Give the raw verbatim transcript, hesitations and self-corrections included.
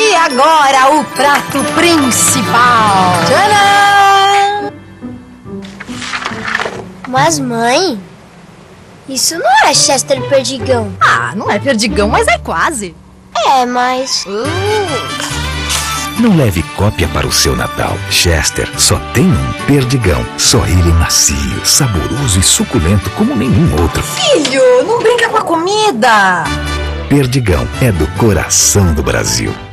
E agora o prato principal. Tcharam! Mas, mãe, isso não é Chester Perdigão. Ah, não é perdigão, mas é quase. É, mas... Uh. Não leve cópia para o seu Natal. Chester só tem um Perdigão. Só ele é macio, saboroso e suculento como nenhum outro. Filho, não brinca com a comida. Perdigão é do coração do Brasil.